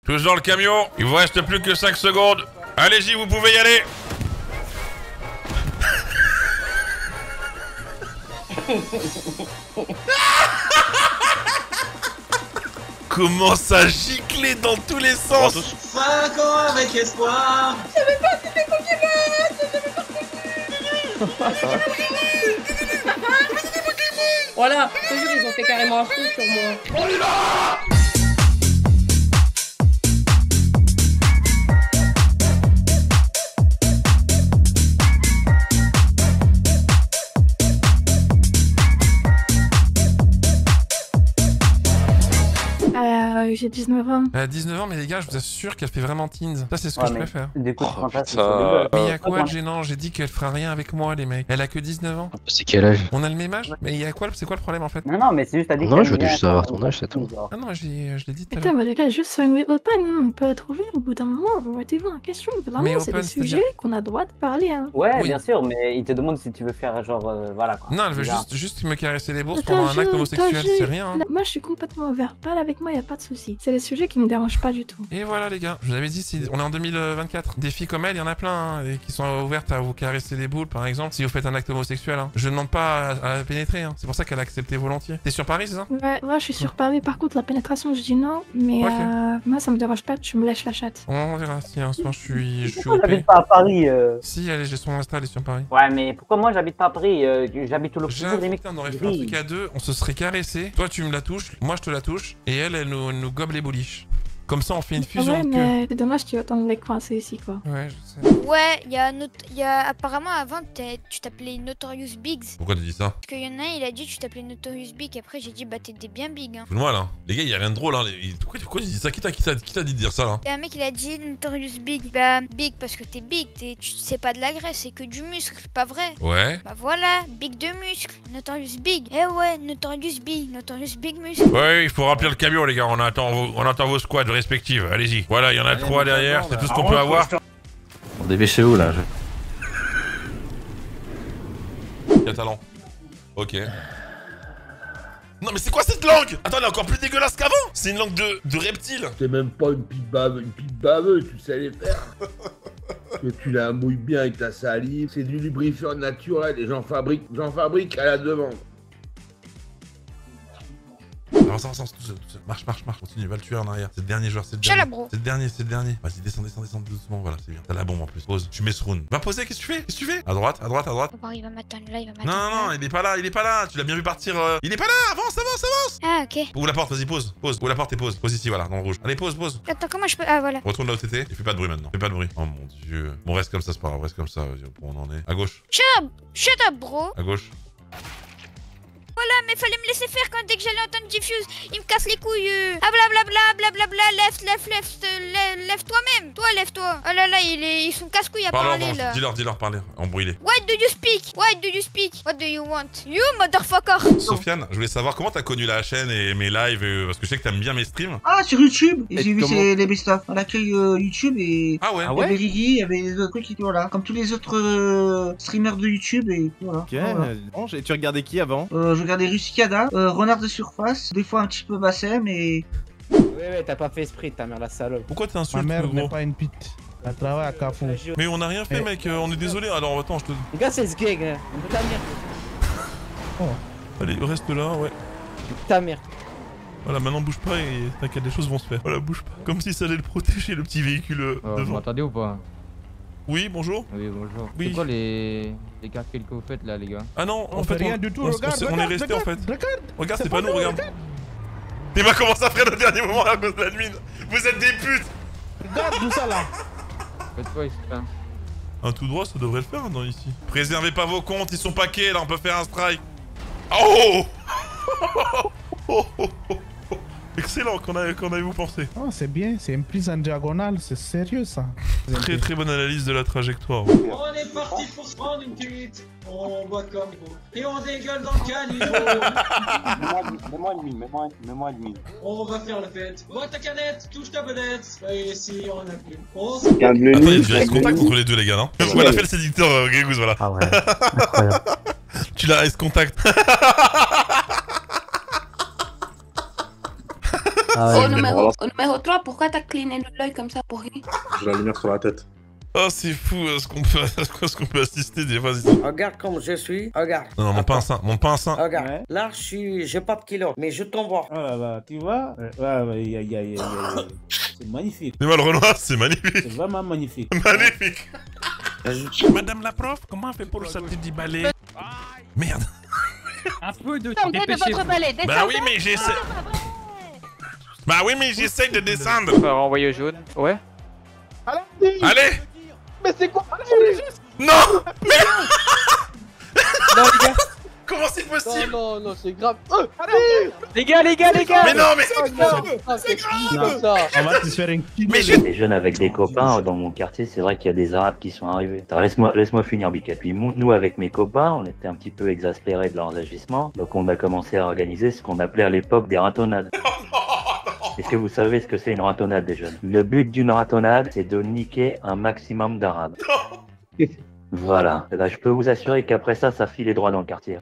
Tous dans le camion, il vous reste plus que 5 secondes. Allez-y, vous pouvez y aller. Comment ça gicler dans tous les sens. 5 ans avec espoir. J'avais pas c'était Pokémon. Voilà, je te jure, ils ont fait carrément un truc sur moi. On y va. J'ai 19 ans. Elle a 19 ans, mais les gars, je vous assure qu'elle fait vraiment teens. Ça, c'est ce que je préfère. Des coups de fantasme, Mais il y a quoi de gênant? J'ai dit qu'elle fera rien avec moi, les mecs. Elle a que 19 ans. C'est quel âge? On a le même âge? Mais il y a quoi? C'est quoi le problème en fait? Non, mais c'est juste à dire. Non, je veux juste savoir ton âge, c'est tout. Ah non, je l'ai dit tout à Putain, l'heure. mais les gars, juste sur une open, hein, on peut la trouver au bout d'un moment. Remettez-vous en question. Mais Vraiment, c'est open, des c'est-à-dire sujets qu'on a le droit de parler. Hein. Ouais, Oui. bien sûr, mais il te demande si tu veux faire genre. Voilà quoi. Non, elle veut Bizarre. juste me caresser les bourses Attends, pendant un acte je- homosexuel, attends, c'est rien. Hein. Moi, je suis complètement ouvert. Parle avec moi, y a pas de souci. C'est des sujets qui me dérangent pas du tout. Et voilà les gars, je vous avais dit, on est en 2024. Des filles comme elle, il y en a plein, hein, et qui sont ouvertes à vous caresser les boules, par exemple, si vous faites un acte homosexuel. Hein. Je ne demande pas à la pénétrer, hein. C'est pour ça qu'elle a accepté volontiers. T'es sur Paris, c'est ça? Ouais, moi, je suis sur Paris. Par contre, la pénétration, je dis non. Mais Ok. Moi, ça me dérange pas que tu me lèches la chatte. On verra si un soir je suis Pourquoi OP. j'habite pas à Paris Si, allez, j'ai son Insta, elle est sur Paris. Ouais, mais pourquoi moi j'habite pas à Paris? J'habite au J'ai Luxembourg, les mecs. on aurait fait un truc à deux, on se serait caressé. Toi, tu me la touches, moi, je te la touche, et elle nous gobe les bouliches. Comme ça, on fait une fusion Ouais, de queue. mais c'est dommage qu'il y ait autant de mecs coincés ici, quoi. Ouais, je sais. Ouais, il y a apparemment avant tu t'appelais Notorious Biggs. Pourquoi tu dis ça? Parce qu'il y en a un, il a dit tu t'appelais Notorious Big. Après j'ai dit bah t'étais bien big. Hein. Fous-moi là. Les gars, y a rien de drôle. Hein. Pourquoi tu dis ça? Qui t'a dit de dire ça là? Et un mec il a dit Notorious Big. Bah big parce que t'es big, c'est pas de la graisse, c'est que du muscle, pas vrai? Ouais. Bah voilà, big de muscle, Notorious Big. Eh ouais, Notorious Big muscle. Ouais, il faut remplir le camion, les gars. On attend vos squads respectives. Allez-y. Voilà, il y en a 3 derrière. C'est tout ce qu'on peut avoir. Dépêchez-vous là. Catalan. Ok. Non mais c'est quoi cette langue? Attends, elle est encore plus dégueulasse qu'avant. C'est une langue de reptile. C'est même pas une pipe baveuse, tu sais les faire. Que tu la mouilles bien avec ta salive, c'est du lubrifiant naturel et j'en fabrique à la demande. Avance, tout seul. Marche. Continue, va le tuer en arrière. C'est le dernier joueur, c'est le Chala, dernier. bro. C'est le dernier. Vas-y, descends doucement. Voilà, c'est bien. T'as la bombe en plus. Pose. Tu mets ce rune. Va poser, qu'est-ce que tu fais? À droite. On va voir, il va m'attendre là, il va m'attendre. Non, il est pas là. Tu l'as bien vu partir. Il est pas là. Avance. Ah ok. Ouvre la porte, vas-y, pose. Ouvre la porte et pose. Pose ici, voilà, dans le rouge. Allez, pose. Attends, comment je peux. Ah voilà. Retourne là où t'étais. Et fais pas de bruit maintenant. Fais pas de bruit. Oh mon dieu. Bon, reste comme ça, c'est pas grave. Reste comme ça. On en est. À gauche. Shut up, bro. À gauche. Voilà, mais fallait me laisser faire quand dès que j'allais entendre Diffuse, il me casse les couilles. Ah blablabla, lève toi-même. Toi, lève-toi. Oh là là, ils sont casse-couilles à parler là. Dis-leur, parlez. Embrouillez. What do you speak? What do you want? You motherfucker. Sofiane, je voulais savoir comment t'as connu la chaîne et mes lives, parce que je sais que t'aimes bien mes streams. Ah, sur YouTube. Et Et j'ai vu comment les best-of. On accueille YouTube et. Ah ouais. Il y avait Rigi, il y avait des autres trucs qui étaient voilà. Comme tous les autres streamers de YouTube et voilà. Ok, Voilà. bon, tu regardais qui avant? Je regardais Rusicada, Renard de surface, des fois un petit peu Bassem et. Ouais, t'as pas fait esprit, ta mère la salope. Pourquoi Ma t'insultes, mère le n'est gros? pas une pute. Elle travaille à Carrefour. Mais on a rien fait, mec, on est désolé. Alors attends, je te. Les gars, c'est ce gag, hein. On peut ta mère. Allez, reste là, ouais. Ta mère. Voilà, maintenant bouge pas et t'inquiète, les choses vont se faire. Voilà, bouge pas. Comme si ça allait le protéger, le petit véhicule Vous devant. m'entendez ou pas? Oui, bonjour. Oui, bonjour. Oui. C'est quoi les calculs que vous faites là, les gars? Ah non, en On fait, fait rien du tout, on regarde, est regarde, resté en fait. regarde. Regarde, C'est c'est pas pas nous, nous, regarde. Il va commencer à faire le dernier moment à cause de l'admin. Vous êtes des putes. Regarde tout ça là. Faites quoi ici là? Un tout droit, ça devrait le faire, non, ici. Préservez pas vos comptes, ils sont paquets, là, on peut faire un strike. Oh. Excellent, qu'en avez-vous pensé? Oh, c'est bien, c'est une prise en diagonale, c'est sérieux ça. Très bonne analyse de la trajectoire. On est parti pour se prendre une cuite. On boit comme vous. Et on dégueule dans le caniveau. Mets-moi une mine. On va faire la fête. Bois ta canette, touche ta vedette. Et ici, on a plus. On Attends, il y a du direct contact entre les deux, les gars, non? On a fait le séducteur, Grégouze, voilà. Ah ouais, incroyable. Tu l'as ice contact. Au numéro 3, pourquoi t'as cligné l'œil comme ça pour rien? J'ai la lumière sur la tête. Oh, c'est fou ce qu'on peut assister des fois ici. Regarde comme je suis, regarde. Non, monte pas un sein, monte pas un sein. Regarde, Ouais. là j'ai pas de kilos, mais je t'envoie. Oh là là, tu vois? Ouais. C'est magnifique. C'est mal Renoir, c'est magnifique. C'est vraiment magnifique. Magnifique. Madame la prof, comment on fait pour le sortir du balai? Merde. Un peu de Descendez de votre balai, descendez. Bah oui, mais j'essaie. Bah oui, mais j'essaie de descendre. On va renvoyer au jaune. Ouais. Allez. Mais c'est quoi? Non. Mais Non, les gars. comment c'est possible? Non, c'est grave. Les gars. Mais non, mais C'est grave. On va te faire un kill. mais je... Les jeunes avec des copains dans mon quartier, c'est vrai qu'il y a des Arabes qui sont arrivés. Attends, laisse-moi finir, Biquet. Puis nous, avec mes copains, on était un petit peu exaspérés de leurs agissements. Donc on a commencé à organiser ce qu'on appelait à l'époque des ratonnades. Est-ce que vous savez ce que c'est une ratonnade des jeunes? Le but d'une ratonnade, c'est de niquer un maximum d'Arabes. Voilà. Et là, je peux vous assurer qu'après ça, ça file les droits dans le quartier.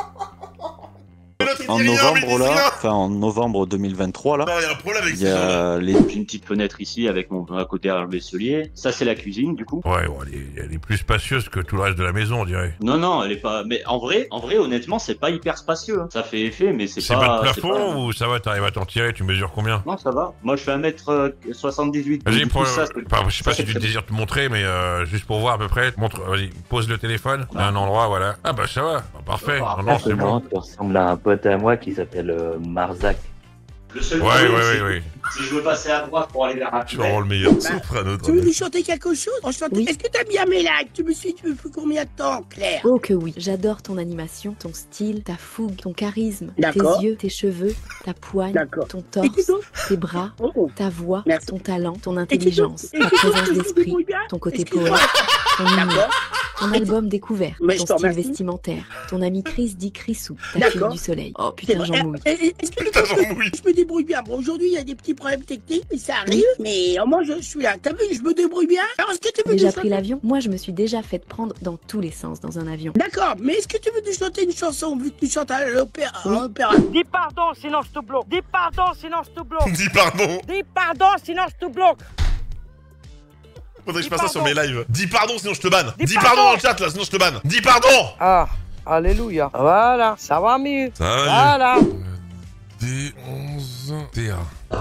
En novembre là, en novembre 2023 là, non, il y a un problème avec il y a une petite fenêtre ici avec mon à côté à vaisselier. Ça c'est la cuisine du coup. Ouais, bon, elle est plus spacieuse que tout le reste de la maison, on dirait. Non, elle est pas. Mais en vrai, honnêtement, c'est pas hyper spacieux. Hein. Ça fait effet, mais c'est C'est pas. pas de c'est plafond pas- ou ça va, t'arrives à t'en tirer, tu mesures combien? Non, ça va. Moi, je fais 1m78. Vas-y, Du coup, ça, c'est- enfin, je sais pas ça, si tu c'est- désires te montrer, mais juste pour voir à peu près, montre, vas-y, pose le téléphone à un endroit, voilà. Ah bah ça va, bah, parfait. Ah, Non, c'est bon. Tu ressembles à un pote à moi qui s'appelle Marzac. Le seul Ouais, problème, ouais, c'est ouais, ouais. que si je veux passer à droite pour aller vers la Je suis vraiment le meilleur. Soprano, Tu veux lui chanter quelque chose? Est-ce que t'as bien mes likes? Tu me suis depuis combien de temps, Claire? Oh que oui, j'adore ton animation, ton style, ta fougue, ton charisme, tes D'accord. yeux, tes cheveux, ta poigne, D'accord. ton Et torse, dis donc. tes bras, Oh. ta voix, Merci. ton talent, ton Et dis donc. intelligence, Et ta dis donc, présence je me d'esprit, débrouille bien. ton côté Excuse-moi. poète, ton humour, D'accord. ton album découvert, Mais je ton te style remercie. vestimentaire, ton ami Chris dit Chrisou, ta fille D'accord. du soleil. Oh C'est putain, vrai. j'en mouille. Est-ce que Putain, j'en mouille. je me débrouille bien? Bon, aujourd'hui, il y a des petits problèmes techniques, mais ça arrive. Mais au moins, je suis là. T'as vu, je me débrouille bien. Alors, est-ce que tu veux Déjà nous pris chanter- l'avion? Moi, je me suis déjà fait prendre dans tous les sens dans un avion. D'accord, mais est-ce que tu veux nous chanter une chanson vu que tu chantes à l'opéra? Dis pardon, sinon je te bloque. Dis pardon, sinon je te bloque. Dis pardon. Dis pardon, sinon je te bloque. Faudrait que je Dis fasse ça sur pardon. mes lives. Dis pardon, sinon je te banne. Dis Dis pardon. pardon dans le chat là, sinon je te banne. Dis pardon. Ah, alléluia. Voilà, ça va mieux. Ça va, Voilà. D11 TA.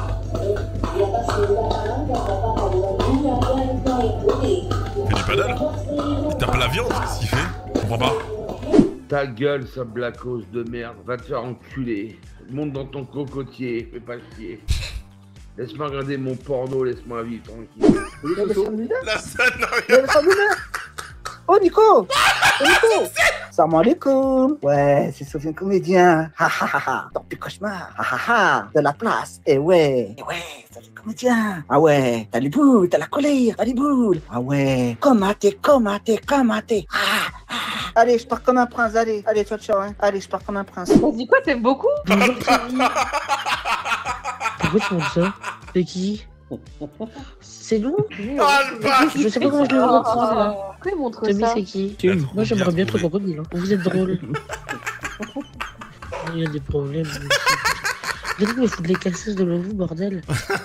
Fais du paddle? Il tape la viande, qu'est-ce qu'il fait? Je comprends pas. Ta gueule, sa blacose de merde, va te faire enculer. Monte dans ton cocotier, fais pas chier. Laisse-moi regarder mon porno, laisse-moi vivre tranquille. La scène, Oh, Nico! Salam alaikum! Ouais, c'est Sofiane Comédien. Ha ha ha ha! Dans plus cauchemar! Ha ha ha! De la place! Et ouais, Sofiane Comédien! Ah ouais, t'as les boules, t'as la colère, t'as les boules! Ah ouais, commaté! Ah! Allez, je pars comme un prince, allez, ciao, ciao, hein. Allez, je pars comme un prince. Vas-y, quoi, t'aimes beaucoup? Bonjour, Kiki. Pourquoi tu montres ça? C'est qui? C'est nous? Ah, le bâtard. Je sais pas comment je le reprends là. Pourquoi il montre Tommy, ça? c'est qui? Il a trop Moi j'aimerais bien bien être trouvé. crocodile. Vous êtes drôle. Il y a des problèmes. Vous allez me foutre les calçages de vous, bordel.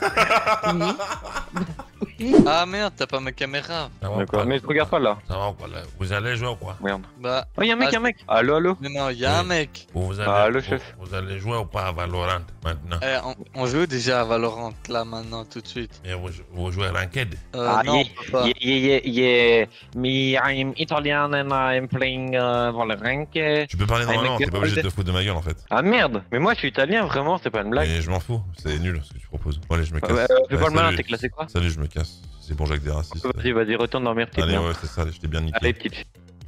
Ah merde, t'as pas ma caméra. D'accord, mais je regarde pas là. Ça va ou quoi là? Vous allez jouer ou quoi? Merde. Bah. Oh, y'a un mec, ah, y'a un mec. Allo, allo. Non, y'a un Oui. mec. Vous allez, Ah, le chef. Vous allez jouer ou pas à Valorant maintenant? On joue déjà à Valorant là maintenant tout de suite. Et vous jouez à Ranked? Non, on peut pas. Yeah. Me, I'm Italian and I'm playing Valorant. Tu peux parler normalement, t'es pas obligé de te foutre de ma gueule en fait. Ah merde, mais moi je suis italien, vraiment, c'est pas une blague. Et je m'en fous, c'est nul ce que tu proposes. Bon, allez, je me casse. Ouais, fais pas le malin, salut. t'es classé quoi? Salut, je me casse. C'est bon, Jacques des racistes. Vas-y, retourne dormir, petite Allez, merde. ouais, c'est ça, je t'ai bien niqué. Allez, petite fille.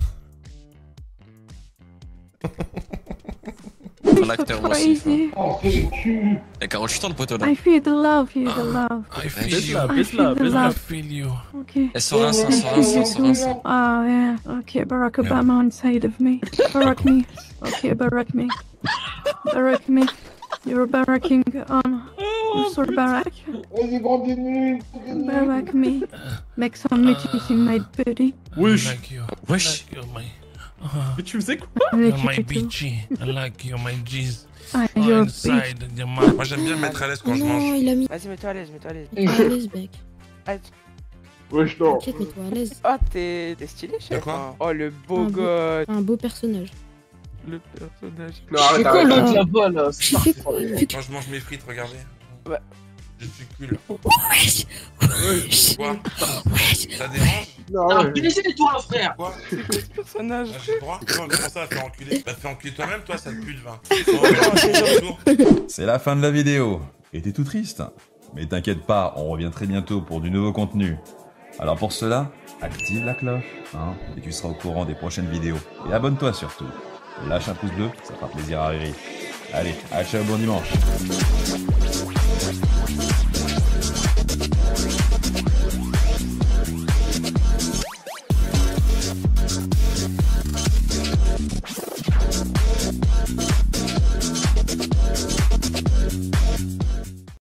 Un acteur moi aussi. Et Carole, je suis dans le poteau là. I feel the love, feel the love. I feel Baisse you. la, I feel the love. feel you. Okay. Et sur un sang, sur un sang, sur un sang. Oh yeah. Okay, Barack Obama on side of me. Barack me. Okay, Barack me. Barack me. You're barracking Mr. Barack. Barack me. Make some meetings in my booty. Wesh. Wesh. Mais tu faisais quoi? Avec My you too. bitchy. I like you, my G's. You're a bitch. inside your mouth. Moi j'aime bien me mettre à l'aise quand Oh je non, mange. il a mis. Vas-y, mets-toi à l'aise, mets-toi à l'aise. Mets-toi à l'aise, mec. Wesh, non. T'inquiète, mets-toi à l'aise. Oh, t'es stylé, chef. quoi Oh, le beau gosse. Un beau personnage. Le personnage. Non, arrête, C'est quoi arrête. l'autre là-bas là? Tu fais quoi? Quand je mange mes frites, regardez. Ouais. Je suis cul. Wesh. Quoi? Ça dérange? Non, Ah, ouais. toi, frère! Quoi? C'est quoi ce personnage? J'ai le droit? Non, comment ça, faire enculer? Bah, fais enculer toi-même, toi, sale pute, va. C'est la fin de la vidéo. Et t'es tout triste? Mais t'inquiète pas, on revient très bientôt pour du nouveau contenu. Alors pour cela, active la cloche, hein, et tu seras au courant des prochaines vidéos. Et abonne-toi surtout. Lâche un pouce bleu, ça fera plaisir à Riri. Allez, à ciao, bon dimanche.